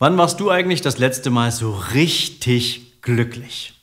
Wann warst du eigentlich das letzte Mal so richtig glücklich?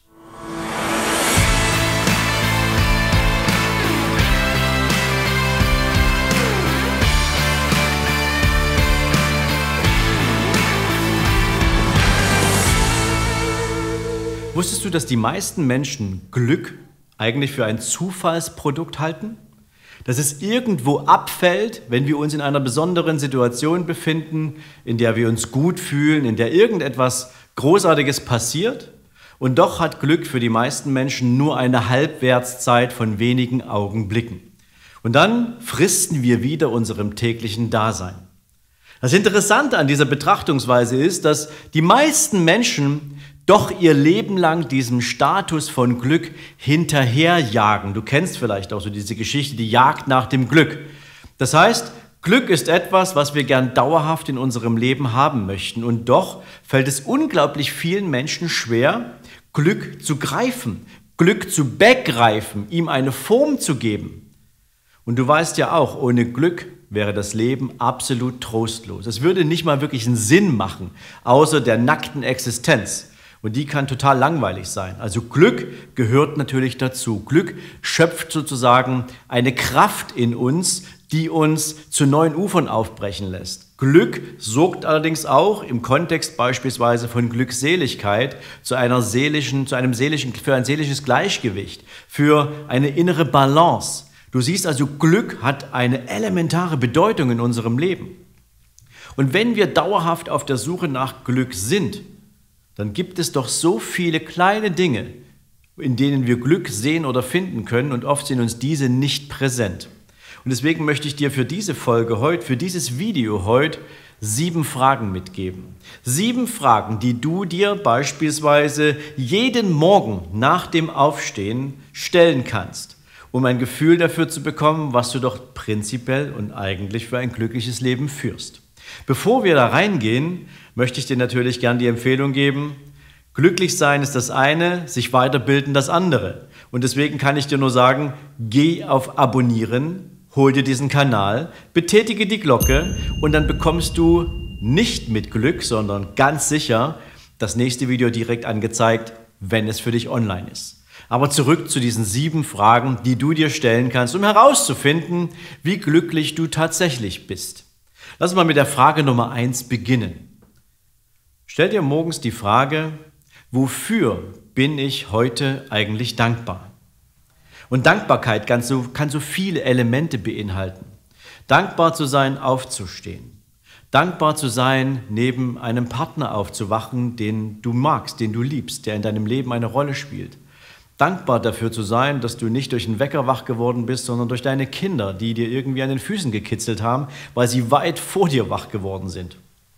Wusstest du, dass die meisten Menschen Glück eigentlich für ein Zufallsprodukt halten? Dass es irgendwo abfällt, wenn wir uns in einer besonderen Situation befinden, in der wir uns gut fühlen, in der irgendetwas Großartiges passiert. Und doch hat Glück für die meisten Menschen nur eine Halbwertszeit von wenigen Augenblicken. Und dann fristen wir wieder unserem täglichen Dasein. Das Interessante an dieser Betrachtungsweise ist, dass die meisten Menschen doch ihr Leben lang diesem Status von Glück hinterherjagen. Du kennst vielleicht auch so diese Geschichte, die Jagd nach dem Glück. Das heißt, Glück ist etwas, was wir gern dauerhaft in unserem Leben haben möchten. Und doch fällt es unglaublich vielen Menschen schwer, Glück zu greifen, Glück zu begreifen, ihm eine Form zu geben. Und du weißt ja auch, ohne Glück wäre das Leben absolut trostlos. Es würde nicht mal wirklich einen Sinn machen, außer der nackten Existenz. Und die kann total langweilig sein. Also Glück gehört natürlich dazu. Glück schöpft sozusagen eine Kraft in uns, die uns zu neuen Ufern aufbrechen lässt. Glück sorgt allerdings auch im Kontext beispielsweise von Glückseligkeit für ein seelisches Gleichgewicht, für eine innere Balance. Du siehst also, Glück hat eine elementare Bedeutung in unserem Leben. Und wenn wir dauerhaft auf der Suche nach Glück sind, dann gibt es doch so viele kleine Dinge, in denen wir Glück sehen oder finden können, und oft sind uns diese nicht präsent. Und deswegen möchte ich dir für diese Folge heute, für dieses Video heute 7 Fragen mitgeben. 7 Fragen, die du dir beispielsweise jeden Morgen nach dem Aufstehen stellen kannst, um ein Gefühl dafür zu bekommen, was du doch prinzipiell und eigentlich für ein glückliches Leben führst. Bevor wir da reingehen, möchte ich dir natürlich gern die Empfehlung geben, glücklich sein ist das eine, sich weiterbilden das andere. Und deswegen kann ich dir nur sagen, geh auf Abonnieren, hol dir diesen Kanal, betätige die Glocke und dann bekommst du nicht mit Glück, sondern ganz sicher das nächste Video direkt angezeigt, wenn es für dich online ist. Aber zurück zu diesen 7 Fragen, die du dir stellen kannst, um herauszufinden, wie glücklich du tatsächlich bist. Lass uns mal mit der Frage Nummer 1 beginnen. Stell dir morgens die Frage, wofür bin ich heute eigentlich dankbar? Und Dankbarkeit kann so viele Elemente beinhalten. Dankbar zu sein, aufzustehen. Dankbar zu sein, neben einem Partner aufzuwachen, den du magst, den du liebst, der in deinem Leben eine Rolle spielt. Dankbar dafür zu sein, dass du nicht durch den Wecker wach geworden bist, sondern durch deine Kinder, die dir irgendwie an den Füßen gekitzelt haben, weil sie weit vor dir wach geworden sind.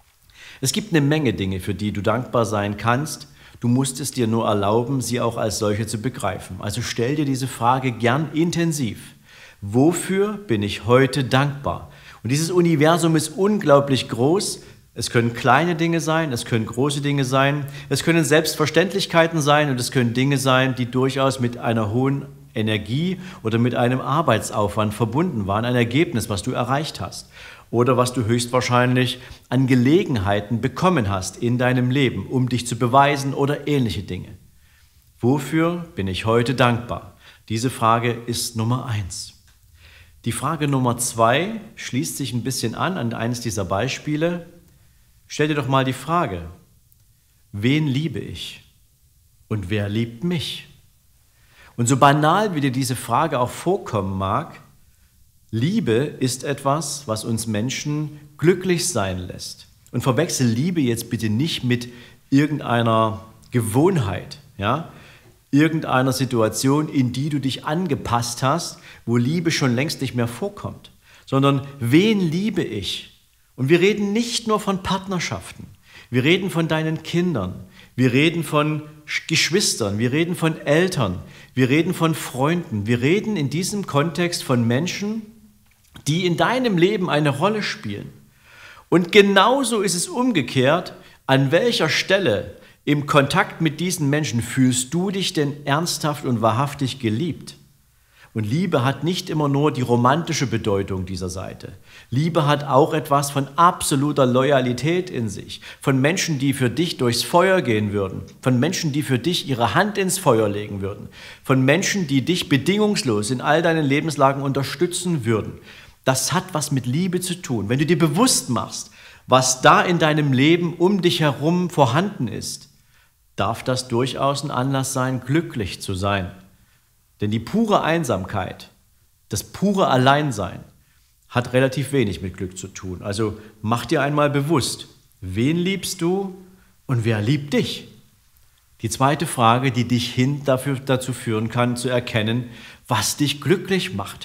Es gibt eine Menge Dinge, für die du dankbar sein kannst. Du musst es dir nur erlauben, sie auch als solche zu begreifen. Also stell dir diese Frage gern intensiv. Wofür bin ich heute dankbar? Und dieses Universum ist unglaublich groß. Es können kleine Dinge sein, es können große Dinge sein, es können Selbstverständlichkeiten sein und es können Dinge sein, die durchaus mit einer hohen Energie oder mit einem Arbeitsaufwand verbunden waren, ein Ergebnis, was du erreicht hast oder was du höchstwahrscheinlich an Gelegenheiten bekommen hast in deinem Leben, um dich zu beweisen oder ähnliche Dinge. Wofür bin ich heute dankbar? Diese Frage ist Nummer 1. Die Frage Nummer 2 schließt sich ein bisschen an eines dieser Beispiele. Stell dir doch mal die Frage, wen liebe ich und wer liebt mich? Und so banal wie dir diese Frage auch vorkommen mag, Liebe ist etwas, was uns Menschen glücklich sein lässt. Und verwechsel Liebe jetzt bitte nicht mit irgendeiner Gewohnheit, ja? Irgendeiner Situation, in die du dich angepasst hast, wo Liebe schon längst nicht mehr vorkommt, sondern wen liebe ich? Und wir reden nicht nur von Partnerschaften, wir reden von deinen Kindern, wir reden von Geschwistern, wir reden von Eltern, wir reden von Freunden, wir reden in diesem Kontext von Menschen, die in deinem Leben eine Rolle spielen. Und genauso ist es umgekehrt, an welcher Stelle im Kontakt mit diesen Menschen fühlst du dich denn ernsthaft und wahrhaftig geliebt? Und Liebe hat nicht immer nur die romantische Bedeutung dieser Seite. Liebe hat auch etwas von absoluter Loyalität in sich. Von Menschen, die für dich durchs Feuer gehen würden. Von Menschen, die für dich ihre Hand ins Feuer legen würden. Von Menschen, die dich bedingungslos in all deinen Lebenslagen unterstützen würden. Das hat was mit Liebe zu tun. Wenn du dir bewusst machst, was da in deinem Leben um dich herum vorhanden ist, darf das durchaus ein Anlass sein, glücklich zu sein. Denn die pure Einsamkeit, das pure Alleinsein hat relativ wenig mit Glück zu tun. Also mach dir einmal bewusst, wen liebst du und wer liebt dich? Die zweite Frage, die dich dazu führen kann, zu erkennen, was dich glücklich macht.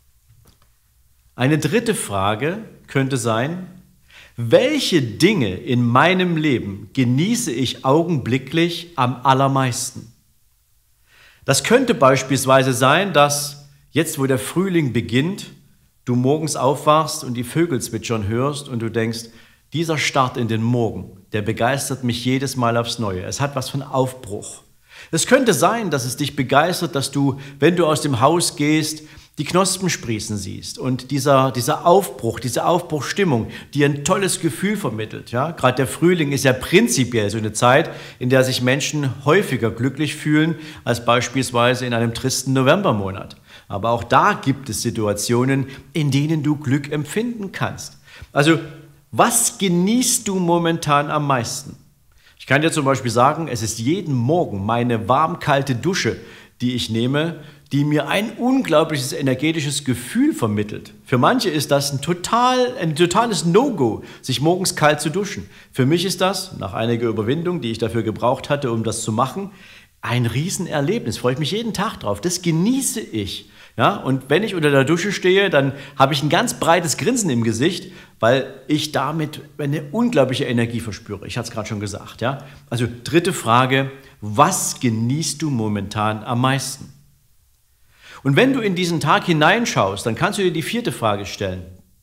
Eine dritte Frage könnte sein, welche Dinge in meinem Leben genieße ich augenblicklich am allermeisten? Das könnte beispielsweise sein, dass jetzt, wo der Frühling beginnt, du morgens aufwachst und die Vögel zwitschern hörst und du denkst, dieser Start in den Morgen, der begeistert mich jedes Mal aufs Neue. Es hat was von Aufbruch. Es könnte sein, dass es dich begeistert, dass du, wenn du aus dem Haus gehst, die Knospen sprießen siehst und dieser Aufbruch, diese Aufbruchsstimmung, die ein tolles Gefühl vermittelt. Ja? Gerade der Frühling ist ja prinzipiell so eine Zeit, in der sich Menschen häufiger glücklich fühlen als beispielsweise in einem tristen Novembermonat. Aber auch da gibt es Situationen, in denen du Glück empfinden kannst. Also, was genießt du momentan am meisten? Ich kann dir zum Beispiel sagen, es ist jeden Morgen meine warm-kalte Dusche, die ich nehme, die mir ein unglaubliches energetisches Gefühl vermittelt. Für manche ist das ein totales No-Go, sich morgens kalt zu duschen. Für mich ist das, nach einiger Überwindung, die ich dafür gebraucht hatte, um das zu machen, ein Riesenerlebnis. Freue ich mich jeden Tag drauf. Das genieße ich. Ja, und wenn ich unter der Dusche stehe, dann habe ich ein ganz breites Grinsen im Gesicht, weil ich damit eine unglaubliche Energie verspüre. Ich hatte es gerade schon gesagt. Ja? Also dritte Frage, was genießt du momentan am meisten? Und wenn du in diesen Tag hineinschaust, dann kannst du dir die vierte Frage stellen.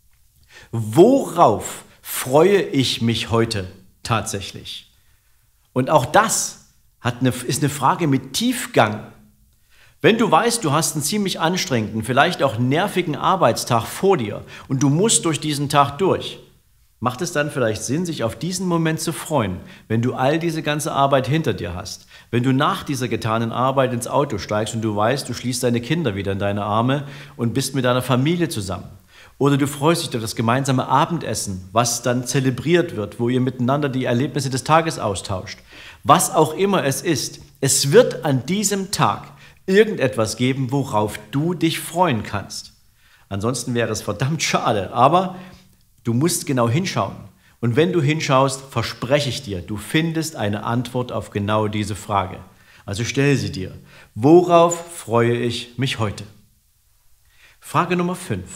Worauf freue ich mich heute tatsächlich? Und auch das ist eine Frage mit Tiefgang. Wenn du weißt, du hast einen ziemlich anstrengenden, vielleicht auch nervigen Arbeitstag vor dir und du musst durch diesen Tag durch, macht es dann vielleicht Sinn, sich auf diesen Moment zu freuen, wenn du all diese ganze Arbeit hinter dir hast, wenn du nach dieser getanen Arbeit ins Auto steigst und du weißt, du schließt deine Kinder wieder in deine Arme und bist mit deiner Familie zusammen. Oder du freust dich auf das gemeinsame Abendessen, was dann zelebriert wird, wo ihr miteinander die Erlebnisse des Tages austauscht. Was auch immer es ist, es wird an diesem Tag irgendetwas geben, worauf du dich freuen kannst. Ansonsten wäre es verdammt schade, aber du musst genau hinschauen. Und wenn du hinschaust, verspreche ich dir, du findest eine Antwort auf genau diese Frage. Also stell sie dir. Worauf freue ich mich heute? Frage Nummer 5.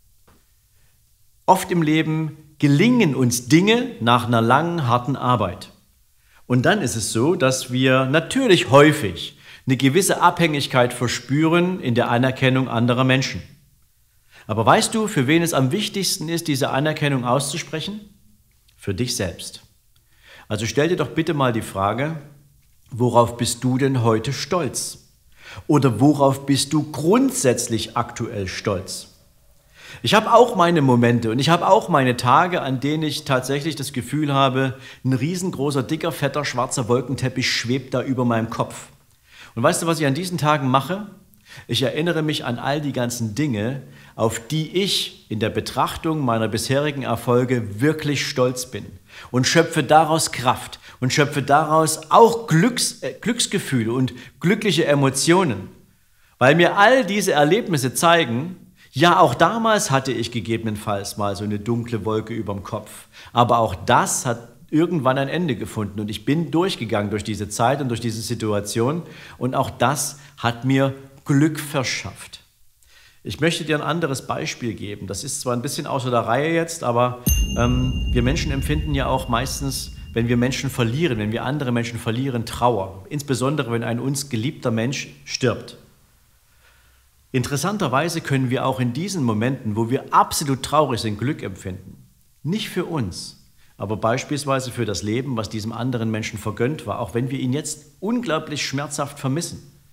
Oft im Leben gelingen uns Dinge nach einer langen, harten Arbeit. Und dann ist es so, dass wir natürlich häufig eine gewisse Abhängigkeit verspüren in der Anerkennung anderer Menschen. Aber weißt du, für wen es am wichtigsten ist, diese Anerkennung auszusprechen? Für dich selbst. Also stell dir doch bitte mal die Frage, worauf bist du denn heute stolz? Oder worauf bist du grundsätzlich aktuell stolz? Ich habe auch meine Momente und ich habe auch meine Tage, an denen ich tatsächlich das Gefühl habe, ein riesengroßer, dicker, fetter, schwarzer Wolkenteppich schwebt da über meinem Kopf. Und weißt du, was ich an diesen Tagen mache? Ich erinnere mich an all die ganzen Dinge, auf die ich in der Betrachtung meiner bisherigen Erfolge wirklich stolz bin und schöpfe daraus Kraft und schöpfe daraus auch Glücksgefühle und glückliche Emotionen, weil mir all diese Erlebnisse zeigen, ja, auch damals hatte ich gegebenenfalls mal so eine dunkle Wolke überm Kopf, aber auch das hat irgendwann ein Ende gefunden und ich bin durchgegangen durch diese Zeit und durch diese Situation und auch das hat mir Glück verschafft. Ich möchte dir ein anderes Beispiel geben. Das ist zwar ein bisschen außer der Reihe jetzt, aber wir Menschen empfinden ja auch meistens, wenn wir Menschen verlieren, wenn wir andere Menschen verlieren, Trauer. Insbesondere, wenn ein uns geliebter Mensch stirbt. Interessanterweise können wir auch in diesen Momenten, wo wir absolut traurig sind, Glück empfinden. Nicht für uns, aber beispielsweise für das Leben, was diesem anderen Menschen vergönnt war, auch wenn wir ihn jetzt unglaublich schmerzhaft vermissen.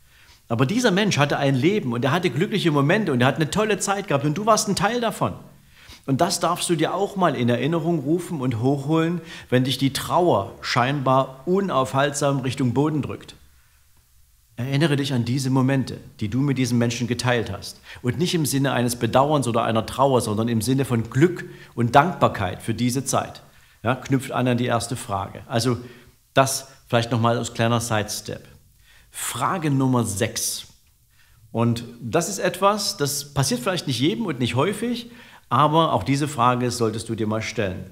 Aber dieser Mensch hatte ein Leben und er hatte glückliche Momente und er hat eine tolle Zeit gehabt und du warst ein Teil davon. Und das darfst du dir auch mal in Erinnerung rufen und hochholen, wenn dich die Trauer scheinbar unaufhaltsam Richtung Boden drückt. Erinnere dich an diese Momente, die du mit diesem Menschen geteilt hast. Und nicht im Sinne eines Bedauerns oder einer Trauer, sondern im Sinne von Glück und Dankbarkeit für diese Zeit. Ja, knüpft an die erste Frage. Also das vielleicht nochmal als kleiner Sidestep. Frage Nummer 6. Und das ist etwas, das passiert vielleicht nicht jedem und nicht häufig, aber auch diese Frage solltest du dir mal stellen.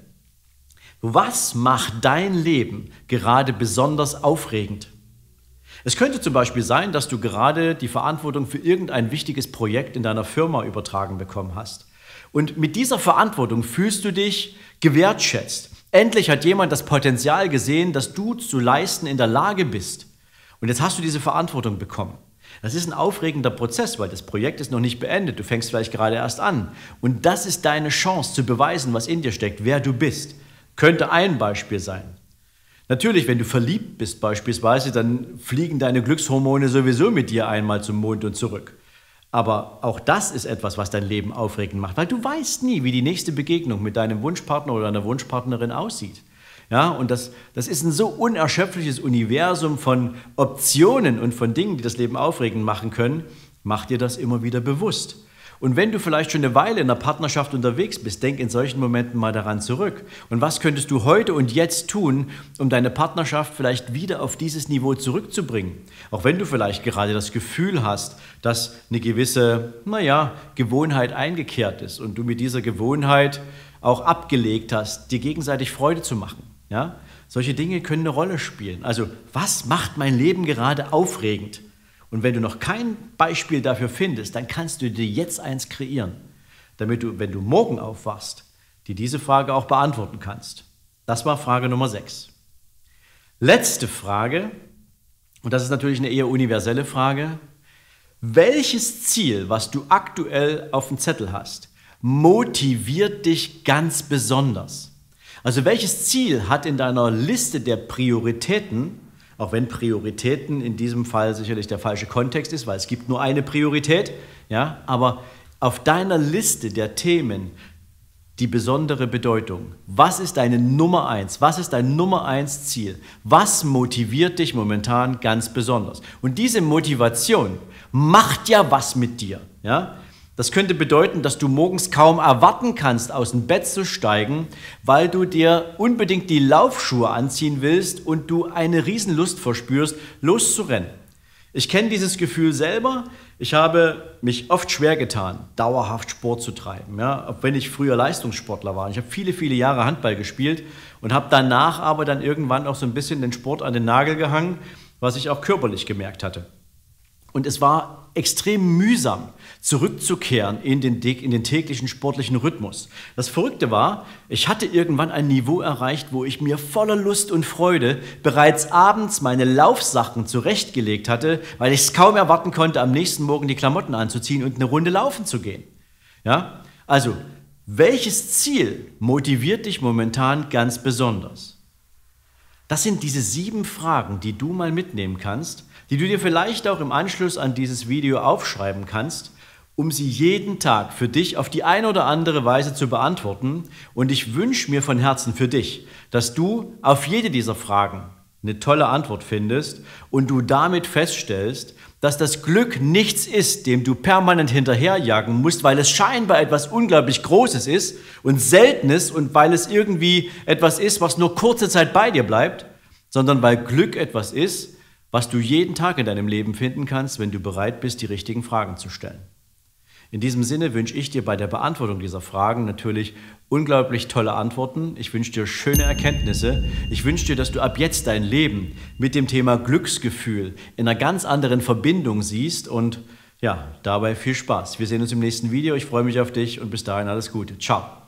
Was macht dein Leben gerade besonders aufregend? Es könnte zum Beispiel sein, dass du gerade die Verantwortung für irgendein wichtiges Projekt in deiner Firma übertragen bekommen hast. Und mit dieser Verantwortung fühlst du dich gewertschätzt. Endlich hat jemand das Potenzial gesehen, dass du zu leisten in der Lage bist. Und jetzt hast du diese Verantwortung bekommen. Das ist ein aufregender Prozess, weil das Projekt ist noch nicht beendet. Du fängst vielleicht gerade erst an. Und das ist deine Chance zu beweisen, was in dir steckt, wer du bist. Könnte ein Beispiel sein. Natürlich, wenn du verliebt bist beispielsweise, dann fliegen deine Glückshormone sowieso mit dir einmal zum Mond und zurück. Aber auch das ist etwas, was dein Leben aufregend macht, weil du weißt nie, wie die nächste Begegnung mit deinem Wunschpartner oder deiner Wunschpartnerin aussieht. Ja, und das ist ein so unerschöpfliches Universum von Optionen und von Dingen, die das Leben aufregend machen können. Mach dir das immer wieder bewusst. Und wenn du vielleicht schon eine Weile in einer Partnerschaft unterwegs bist, denk in solchen Momenten mal daran zurück. Und was könntest du heute und jetzt tun, um deine Partnerschaft vielleicht wieder auf dieses Niveau zurückzubringen? Auch wenn du vielleicht gerade das Gefühl hast, dass eine gewisse, Gewohnheit eingekehrt ist und du mit dieser Gewohnheit auch abgelegt hast, dir gegenseitig Freude zu machen. Ja? Solche Dinge können eine Rolle spielen. Also, was macht mein Leben gerade aufregend? Und wenn du noch kein Beispiel dafür findest, dann kannst du dir jetzt eins kreieren, damit du, wenn du morgen aufwachst, dir diese Frage auch beantworten kannst. Das war Frage Nummer 6. Letzte Frage, und das ist natürlich eine eher universelle Frage. Welches Ziel, was du aktuell auf dem Zettel hast, motiviert dich ganz besonders? Also welches Ziel hat in deiner Liste der Prioritäten, auch wenn Prioritäten in diesem Fall sicherlich der falsche Kontext ist, weil es gibt nur eine Priorität, ja, aber auf deiner Liste der Themen die besondere Bedeutung. Was ist deine Nummer 1? Was ist dein Nummer 1 Ziel? Was motiviert dich momentan ganz besonders? Und diese Motivation macht ja was mit dir, ja? Das könnte bedeuten, dass du morgens kaum erwarten kannst, aus dem Bett zu steigen, weil du dir unbedingt die Laufschuhe anziehen willst und du eine Riesenlust verspürst, loszurennen. Ich kenne dieses Gefühl selber. Ich habe mich oft schwer getan, dauerhaft Sport zu treiben, ja? Auch wenn ich früher Leistungssportler war. Ich habe viele, viele Jahre Handball gespielt und habe danach aber dann irgendwann auch so ein bisschen den Sport an den Nagel gehangen, was ich auch körperlich gemerkt hatte. Und es war extrem mühsam, zurückzukehren in den täglichen sportlichen Rhythmus. Das Verrückte war, ich hatte irgendwann ein Niveau erreicht, wo ich mir voller Lust und Freude bereits abends meine Laufsachen zurechtgelegt hatte, weil ich es kaum erwarten konnte, am nächsten Morgen die Klamotten anzuziehen und eine Runde laufen zu gehen. Ja? Also, welches Ziel motiviert dich momentan ganz besonders? Das sind diese 7 Fragen, die du mal mitnehmen kannst, die du dir vielleicht auch im Anschluss an dieses Video aufschreiben kannst, um sie jeden Tag für dich auf die eine oder andere Weise zu beantworten. Und ich wünsche mir von Herzen für dich, dass du auf jede dieser Fragen eine tolle Antwort findest und du damit feststellst, dass das Glück nichts ist, dem du permanent hinterherjagen musst, weil es scheinbar etwas unglaublich Großes ist und Seltenes und weil es irgendwie etwas ist, was nur kurze Zeit bei dir bleibt, sondern weil Glück etwas ist, was du jeden Tag in deinem Leben finden kannst, wenn du bereit bist, die richtigen Fragen zu stellen. In diesem Sinne wünsche ich dir bei der Beantwortung dieser Fragen natürlich unglaublich tolle Antworten. Ich wünsche dir schöne Erkenntnisse. Ich wünsche dir, dass du ab jetzt dein Leben mit dem Thema Glücksgefühl in einer ganz anderen Verbindung siehst und ja, dabei viel Spaß. Wir sehen uns im nächsten Video. Ich freue mich auf dich und bis dahin alles Gute. Ciao.